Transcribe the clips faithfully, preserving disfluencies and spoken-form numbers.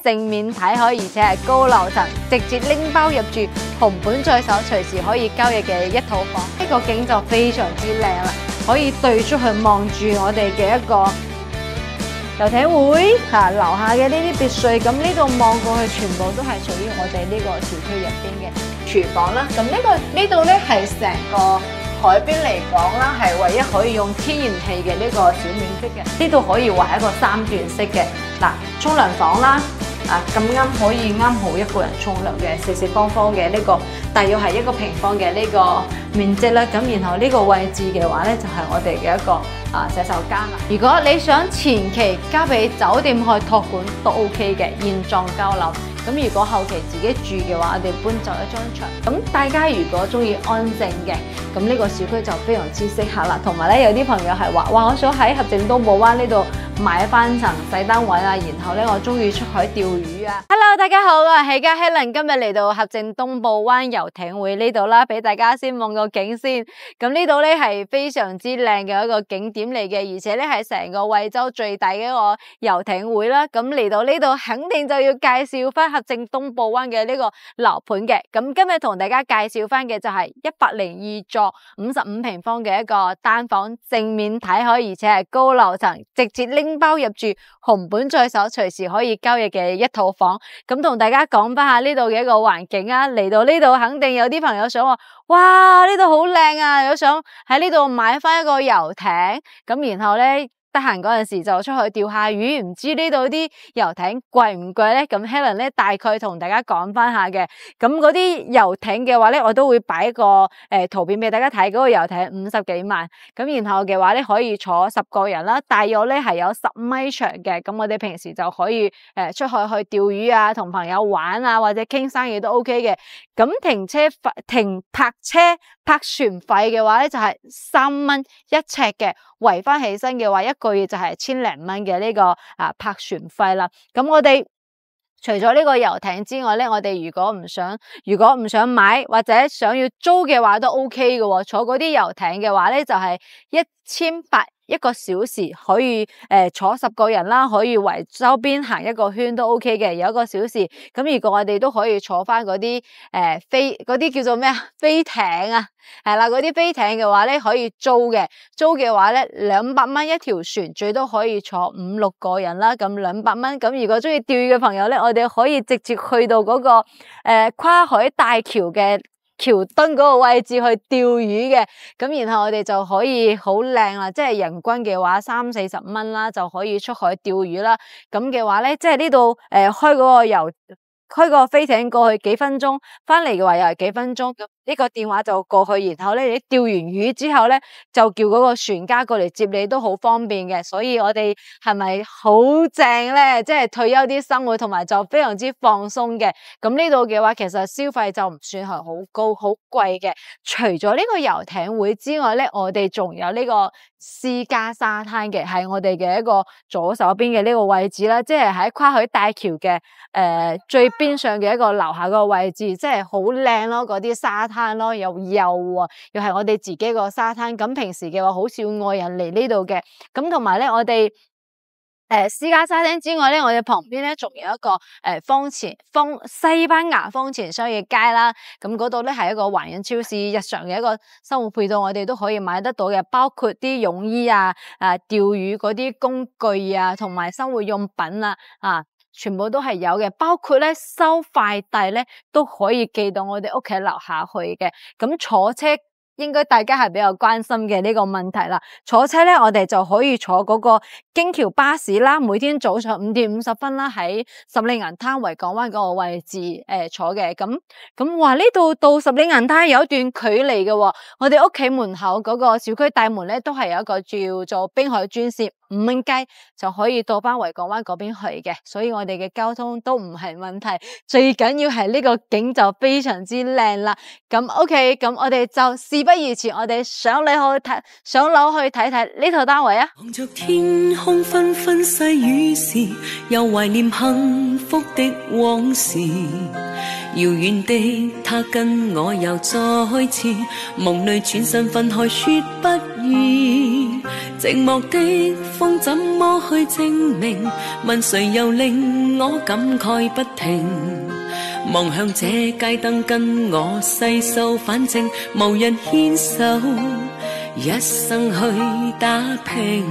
正面睇可，而且係高樓層，直接拎包入住，紅本在手，隨時可以交易嘅一套房。呢個景就非常之靚啦，可以對出去望住我哋嘅一個遊艇會嚇樓下嘅呢啲別墅，咁呢度望過去全部都係屬於我哋呢個小區入邊嘅廚房啦。咁呢個呢度咧係成個海邊嚟講啦，係唯一可以用天然氣嘅呢個小面積嘅。呢度可以話係一個三段式嘅嗱，沖涼房啦，啊咁啱可以啱好一個人沖涼嘅四四方方嘅呢個，大約係一個平方嘅呢個面積啦。咁然後呢個位置嘅話咧，就係我哋嘅一個啊洗手間啦。如果你想前期交俾酒店去託管都 OK 嘅，現狀交樓。咁如果後期自己住嘅話，我哋搬走一張牆。咁大家如果中意安靜嘅，咁呢個小區就非常之適合啦。同埋咧，有啲朋友係話，哇，我想喺合正東寶灣呢度買翻層細單位啊，然後咧我中意出海釣魚啊。Hello， 大家好，我係喜嘉 Helen， 今日嚟到合正東寶灣遊艇會呢度啦，俾大家先望個景先。咁呢度咧係非常之靚嘅一個景點嚟嘅，而且咧係成個惠州最大嘅一個遊艇會啦。咁嚟到呢度肯定就要介紹翻合正東寶灣嘅呢個樓盤嘅。咁今日同大家介紹翻嘅就係一百零二座五十五平方嘅一個單房，正面睇可，而且係高樓層，直接拎包入住，紅本在手，隨時可以交易嘅一套房。咁同大家講翻下呢度嘅一個環境啊，嚟到呢度肯定有啲朋友想話，哇，呢度好靚啊，有想喺呢度買翻一個遊艇，咁然後咧得閒嗰陣時就出去釣下魚，唔知呢度啲遊艇貴唔貴咧？咁 Helen 咧大概同大家講翻下嘅。咁嗰啲遊艇嘅話咧，我都會擺個誒、呃、圖片俾大家睇。嗰、那個遊艇五十幾萬，咁然後嘅話咧可以坐十個人啦，大約咧係有十米長嘅。咁我哋平時就可以誒、呃、出去去釣魚啊，同朋友玩啊，或者傾生意都 OK 嘅。咁停車費、停泊車、泊船費嘅話咧就係三蚊一尺嘅，圍翻起身嘅話一個月就係千零蚊嘅呢個啊泊船費啦。咁我哋除咗呢個遊艇之外咧，我哋如果唔想如果唔想買或者想要租嘅話都 OK 嘅。坐嗰啲遊艇嘅話咧就係一千八一個小時，可以誒、呃、坐十個人啦，可以圍周邊行一個圈都 OK 嘅，有一個小時。咁如果我哋都可以坐翻嗰啲誒飛嗰啲叫做咩啊飛艇啊，係啦，嗰啲飛艇嘅話咧可以租嘅，租嘅話咧兩百蚊一條船，最多可以坐五六個人啦。咁兩百蚊，咁如果中意釣魚嘅朋友咧，我哋可以直接去到嗰、那個誒、呃、跨海大橋嘅橋墩嗰個位置去釣魚嘅，咁然後我哋就可以好靚啦，即係人均嘅話三四十蚊啦，就可以出海釣魚啦。咁嘅話咧，即係呢度誒開嗰個遊開個飛艇過去幾分鐘，翻嚟嘅話又係幾分鐘。咁呢個電話就過去，然後咧你釣完魚之後咧，就叫嗰個船家過嚟接你都好方便嘅。所以我哋係咪好正咧？即係退休啲生活，同埋就非常之放鬆嘅。咁呢度嘅話，其實消費就唔算係好高、好貴嘅。除咗呢個遊艇會之外咧，我哋仲有呢個私家沙灘嘅，係我哋嘅一個左手邊嘅呢個位置啦，即係喺跨海大橋嘅誒、呃、最邊上嘅一個樓下個位置，即係好靚咯，嗰啲沙灘咯，又幼啊，又係我哋自己個沙灘。咁平時嘅話，好少外人嚟呢度嘅。咁同埋咧，我哋誒私家沙灘之外咧，我哋旁邊咧仲有一個誒方前方西班牙方前商業街啦。咁嗰度咧係一個華人超市，日常嘅一個生活配套，我哋都可以買得到嘅，包括啲泳衣啊、誒釣魚嗰啲工具啊，同埋生活用品啊，啊全部都係有嘅。包括咧收快遞咧都可以寄到我哋屋企樓下去嘅。咁坐車，應該大家係比較關心嘅呢個問題啦。坐車咧，我哋就可以坐嗰個京橋巴士啦，每天早上五點五十分啦，喺十里銀灘維港灣嗰個位置誒、呃、坐嘅。咁咁話呢度到十里銀灘有一段距離嘅、哦，我哋屋企門口嗰個小區大門咧都係有一個叫做濱海專線，五蚊雞就可以到翻維港灣嗰邊去嘅。所以我哋嘅交通都唔係問題，最緊要係呢個景就非常之靚啦。咁 OK， 咁我哋就事不宜遲，我哋上樓去睇上樓去睇睇呢套單位啊。 望着天空紛紛細雨時，又懷念幸福的往事。遙遠的他跟我又再次夢裏轉身分開，說不易。 寂寞的風怎麼去證明？問誰又令我感慨不停？望向這街燈跟我細數，反正無人牽手，一生去打拼。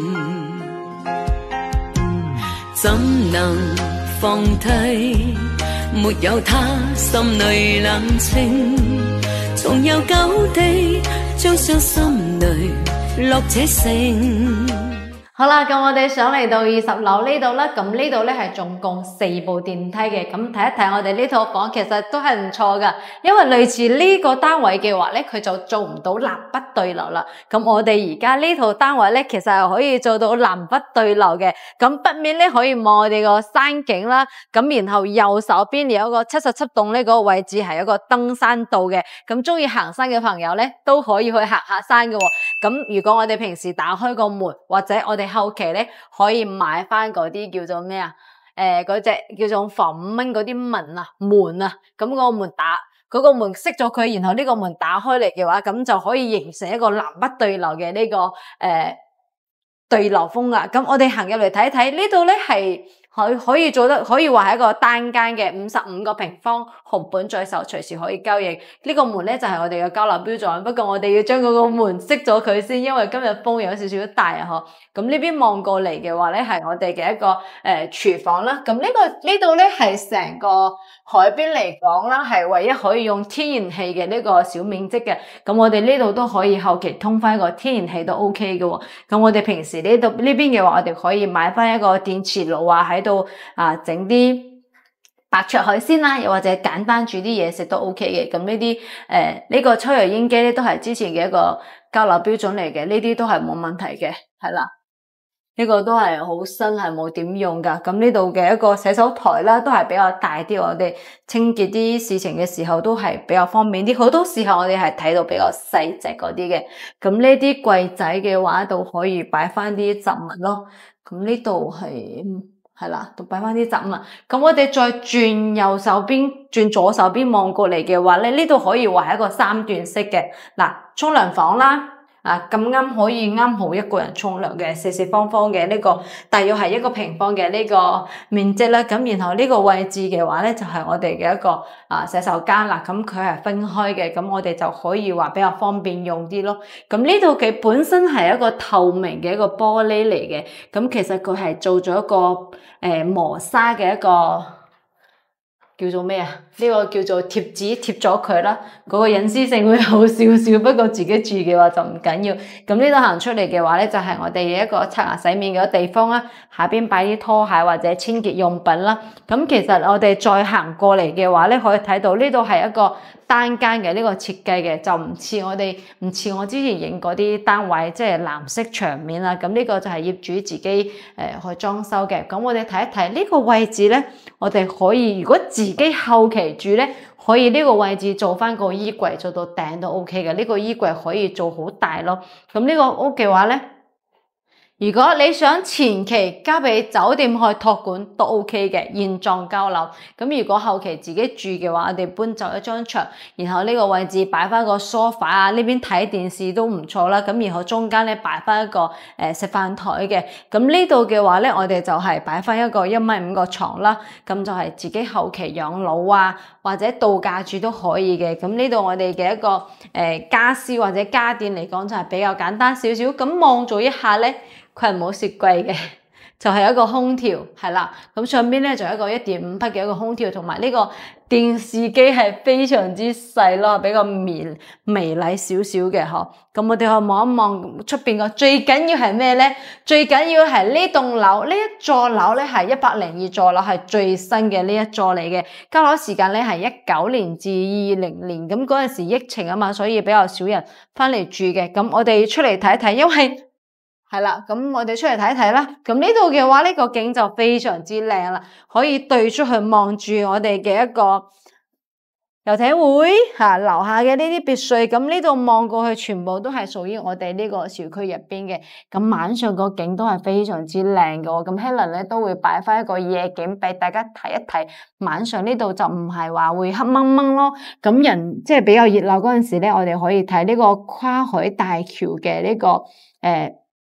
怎能放低？沒有他，心裏冷清，重遊舊地，將傷心淚落這城。 好啦，咁我哋上嚟到二十樓呢度啦，咁呢度咧係總共四部電梯嘅，咁睇一睇我哋呢套房其實都係唔錯噶，因為類似呢個單位嘅話咧，佢就做唔到南北對流啦。咁我哋而家呢套單位咧，其實係可以做到南北對流嘅。咁北面咧可以望我哋個山景啦，咁然後右手邊有一個七十七棟呢個位置係一個登山道嘅，咁中意行山嘅朋友咧都可以去行下山嘅。咁如果我哋平時打開個門，或者我哋後期咧可以買翻嗰啲叫做咩啊？誒嗰隻叫做防五蚊嗰啲門啊門啊，咁、嗰個門打嗰、嗰個門熄咗佢，然後呢個門打開嚟嘅話，咁就可以形成一個南北對流嘅呢、呢個誒、呃、對流風啊！咁我哋行入嚟睇睇，呢度咧係可可以做得可以話係一個單間嘅五十五個平方，紅本在手，隨時可以交易。呢、呢個門咧就係、是、我哋嘅交流標準，不過我哋要將嗰個門熄咗佢先，因為今日風有少少大啊！嗬，咁呢邊望過嚟嘅話咧，係我哋嘅一個誒、呃、廚房啦。咁、這個、呢個呢度咧係成個海邊嚟講啦，係唯一可以用天然氣嘅呢個小面積嘅。咁我哋呢度都可以後期通翻一個天然氣都 OK 嘅喎。咁我哋平時呢度呢邊嘅話，我哋可以買翻一個電磁爐啊喺度啊整啲白灼海鮮啦，又或者簡單煮啲嘢食都 OK 嘅。咁呢啲誒呢個抽油煙機咧都係之前嘅一個交流標準嚟嘅，呢啲都係冇問題嘅，係啦。呢個都係好新，係冇點用噶。咁呢度嘅一個洗手台啦，都係比較大啲，我哋清潔啲事情嘅時候都係比較方便啲。好多時候我哋係睇到比較細隻嗰啲嘅。咁呢啲櫃仔嘅話，都可以擺翻啲雜物咯。咁呢度係係啦，都擺翻啲雜物。咁我哋再轉右手邊，轉左手邊望過嚟嘅話咧，呢度可以話係一個三段式嘅。嗱，沖涼房啦。啊，咁啱可以啱好一個人沖涼嘅，四四方方嘅呢個，大約係一個平方嘅呢個面積啦。咁然後呢個位置嘅話咧，就係我哋嘅一個啊洗手間啦。咁佢係分開嘅，咁我哋就可以話比較方便用啲咯。咁呢度嘅本身係一個透明嘅一個玻璃嚟嘅，咁其實佢係做咗一個誒、呃、磨砂嘅一個。叫做咩啊？呢、這個叫做貼紙貼咗佢啦，嗰、那個隱私性會好少少，不過自己住嘅話就唔緊要。咁呢度行出嚟嘅話咧，就係、是、我哋嘅一個刷牙洗面嘅地方啦，下邊擺啲拖鞋或者清潔用品啦。咁其實我哋再行過嚟嘅話咧，可以睇到呢度係一個單間嘅呢個設計嘅，就唔似我哋唔似我之前影嗰啲單位，即係藍色牆面啦。咁呢個就係業主自己誒、呃、去裝修嘅。咁我哋睇一睇呢個位置咧，我哋可以如果自己後期住咧，可以呢個位置做翻個衣櫃，做到頂都 OK 嘅。呢個衣櫃可以做好大咯。咁呢個屋嘅話咧，如果你想前期交俾酒店去託管都 OK 嘅，現狀交樓。咁如果後期自己住嘅話，我哋搬走一張牆，然後呢個位置擺翻個梳化啊，呢邊睇電視都唔錯啦。咁然後中間咧擺翻一個誒食飯台嘅。咁呢度嘅話咧，我哋就係擺翻一個一米五個床啦。咁就係自己後期養老啊，或者度假住都可以嘅。咁呢度我哋嘅一個誒家私或者家電嚟講就係比較簡單少少。咁望咗一下咧。佢係冇雪櫃嘅，就係、是、一個空調，係啦。咁上邊咧就有一個一點五匹嘅一個空調，同埋呢個電視機係非常之細咯，比較微微細少少嘅嗬。咁我哋去望一望出邊個，最緊要係咩咧？最緊要係呢棟樓，呢一座樓咧係一百零二座樓，係最新嘅呢一座嚟嘅。交樓時間咧係一九年至二零年，咁嗰陣時疫情啊嘛，所以比較少人翻嚟住嘅。咁我哋出嚟睇一睇，因為係啦，咁我哋出嚟睇睇啦。咁呢度嘅話，呢、這個景就非常之靚啦，可以對出去望住我哋嘅一個遊艇會吓樓下嘅呢啲別墅。咁呢度望過去，全部都係屬於我哋呢個小區入邊嘅。咁晚上個景都係非常之靚嘅。咁 Helen 咧都會擺翻一個夜景俾大家睇一睇。晚上呢度就唔係話會黑掹掹咯。咁人即係比較熱鬧嗰陣時咧，我哋可以睇呢個跨海大橋嘅呢、這個誒。呃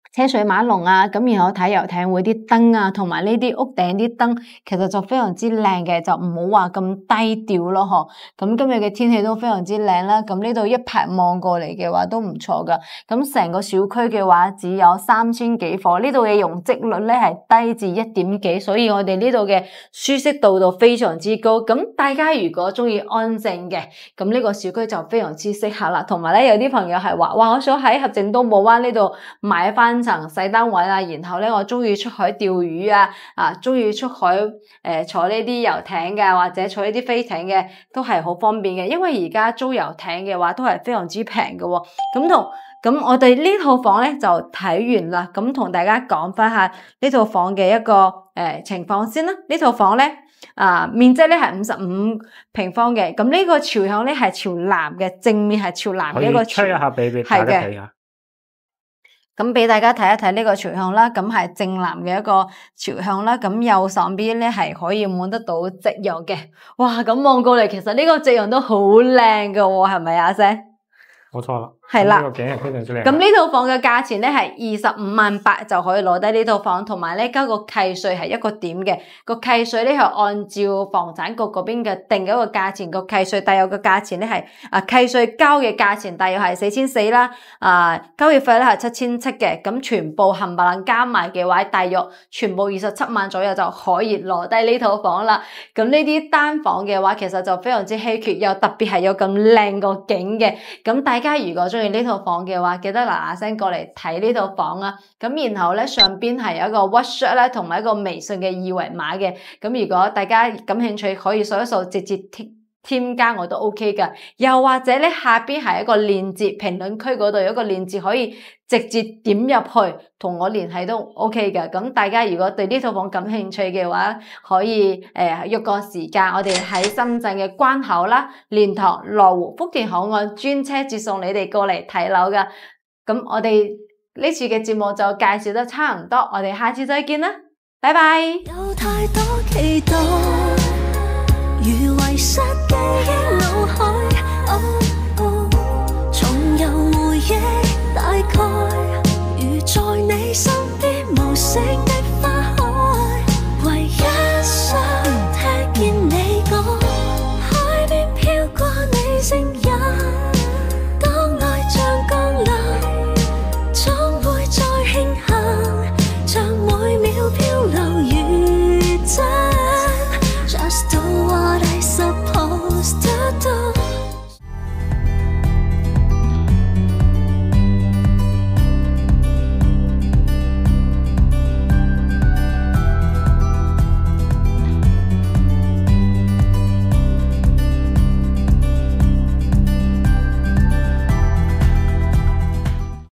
車水馬龍啊，咁然後睇遊艇會啲燈啊，同埋呢啲屋頂啲燈，其實就非常之靚嘅，就唔好話咁低調咯，嗬。咁今日嘅天氣都非常之靚啦，咁呢度一排望過嚟嘅話都唔錯噶。咁成個小區嘅話只有三千幾伙，呢度嘅容積率咧係低至一點幾，所以我哋呢度嘅舒適度度非常之高。咁大家如果中意安靜嘅，咁呢個小區就非常之適合啦。同埋咧，有啲朋友係話，哇，我想喺合靜東寶灣呢度買翻層細單位啦，然後咧我中意出海釣魚啊，啊中意出海誒、呃、坐呢啲遊艇嘅，或者坐呢啲飛艇嘅，都係好方便嘅。因為而家租遊艇嘅話都係非常之平嘅喎。咁同咁我哋呢套房咧就睇完啦，咁同大家講翻下呢套房嘅一個誒、呃、情況先啦。呢套房咧啊、呃、面積咧係五十五平方嘅，咁呢個朝向咧係朝南嘅，正面係朝南嘅一個朝向。可以吹一下俾俾大家睇下。咁俾大家睇一睇呢個朝向啦，咁係正南嘅一個朝向啦，咁右上邊咧係可以望得到夕陽嘅。哇，咁望過嚟，其實呢個夕陽都好靚噶喎，係咪啊，Sir？冇錯啦。係啦，呢個景係非常之靚。咁呢套房嘅價錢咧係二十五萬八就可以攞低呢套房，同埋咧交個契稅係一個點嘅，個契稅咧係按照房產局嗰邊嘅定嗰個價錢，個契稅大約嘅價錢咧係啊契稅交嘅價錢大約係四千四啦，啊交易費咧係七千七嘅，咁全部冚唪唥加埋嘅話，大約全部二十七萬左右就可以攞低呢套房啦。咁呢啲單房嘅話，其實就非常之稀缺，又特別係有咁靚個景嘅。咁大家如果中呢套房嘅話，記得嗱嗱聲過嚟睇呢套房啊！咁然後咧上邊係有一個 WhatsApp 咧，同埋一個微信嘅二維碼嘅。咁如果大家感興趣，可以掃一掃，直接添添加我都 OK 噶。又或者咧下邊係一個鏈接，評論區嗰度有一個鏈接，可以直接點入去同我聯繫都 OK 噶。咁大家如果對呢套房感興趣嘅話，可以誒約個時間，我哋喺深圳嘅關口啦、蓮塘、羅湖、福田口岸專車接送你哋過嚟睇樓噶。咁我哋呢次嘅節目就介紹得差唔多，我哋下次再見啦，拜拜。有太多期待，如遺失記憶腦海，哦哦，重遊回憶大